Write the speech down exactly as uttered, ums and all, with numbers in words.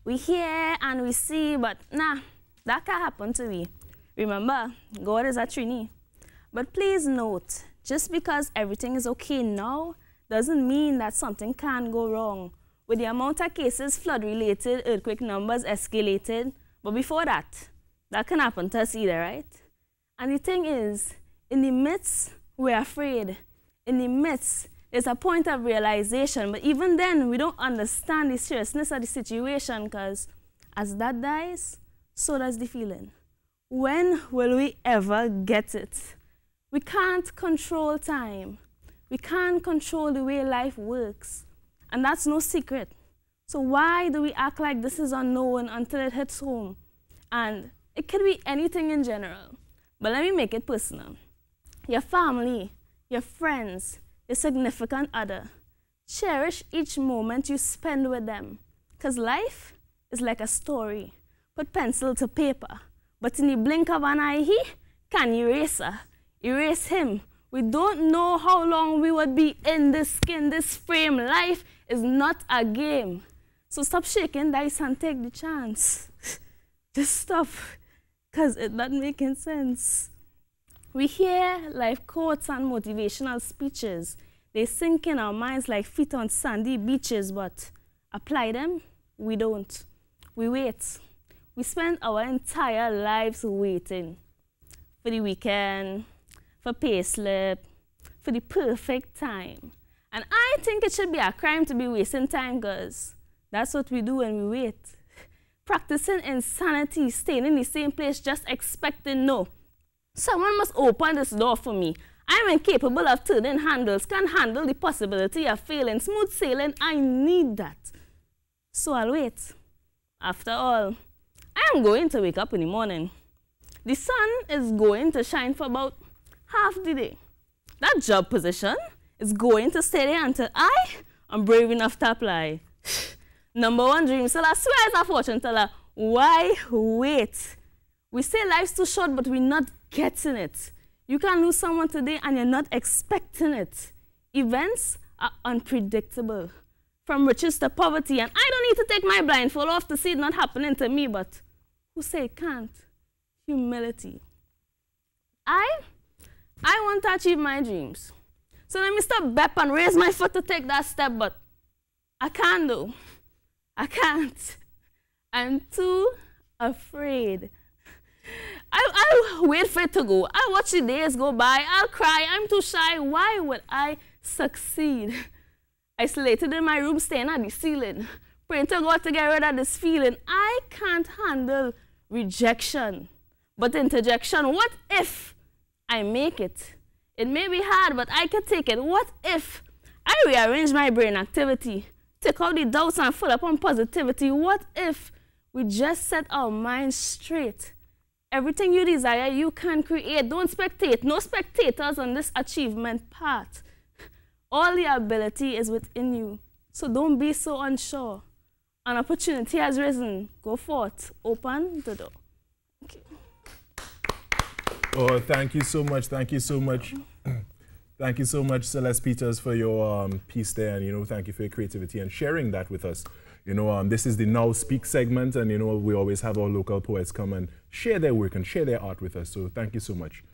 We hear and we see, but nah, that can't happen to me. Remember, God is a Trini. But please note, just because everything is okay now, doesn't mean that something can go wrong. With the amount of cases flood-related, earthquake numbers escalated, but before that, that can happen to us either, right? And the thing is, in the midst, we're afraid. In the midst, there's a point of realization, but even then, we don't understand the seriousness of the situation, because as that dies, so does the feeling. When will we ever get it? We can't control time. We can't control the way life works. And that's no secret. So why do we act like this is unknown until it hits home? And it could be anything in general. But let me make it personal. Your family, your friends, your significant other. Cherish each moment you spend with them. Because life is like a story. Put pencil to paper. But in the blink of an eye, he can erase her. Erase him. We don't know how long we would be in this skin, this frame. Life is not a game. So stop shaking dice and take the chance. Just stop, because it's not making sense. We hear life quotes and motivational speeches. They sink in our minds like feet on sandy beaches, but apply them? We don't. We wait. We spend our entire lives waiting for the weekend, for payslip, for the perfect time. And I think it should be a crime to be wasting time, because that's what we do when we wait. Practicing insanity, staying in the same place, just expecting no. Someone must open this door for me. I'm incapable of turning handles, can't handle the possibility of failing. Smooth sailing, I need that. So I'll wait. After all, I am going to wake up in the morning. The sun is going to shine for about half the day. That job position is going to stay there until I am brave enough to apply. Number one dream seller, swear is a fortune teller. Why wait? We say life's too short, but we're not getting it. You can lose someone today and you're not expecting it. Events are unpredictable. From riches to poverty, and I don't need to take my blindfold off to see it not happening to me, but who say it can't? Humility. I, I want to achieve my dreams. So let me stop bep and raise my foot to take that step, but I can't do. I can't. I'm too afraid. I'll, I'll wait for it to go. I'll watch the days go by. I'll cry. I'm too shy. Why would I succeed? Isolated in my room, staring at the ceiling, praying to God to get rid of this feeling. I can't handle rejection, but interjection. What if I make it? It may be hard, but I can take it. What if I rearrange my brain activity, take out the doubts and fill up on positivity? What if we just set our minds straight? Everything you desire, you can create. Don't spectate. No spectators on this achievement path. All the ability is within you. So don't be so unsure. An opportunity has risen. Go forth. Open the door. Okay. Oh, thank you so much. Thank you so much. Thank you so much, Celeste Peters, for your um, piece there. And, you know, thank you for your creativity and sharing that with us. You know, um, this is the Now Speak segment. And, you know, we always have our local poets come and share their work and share their art with us. So thank you so much.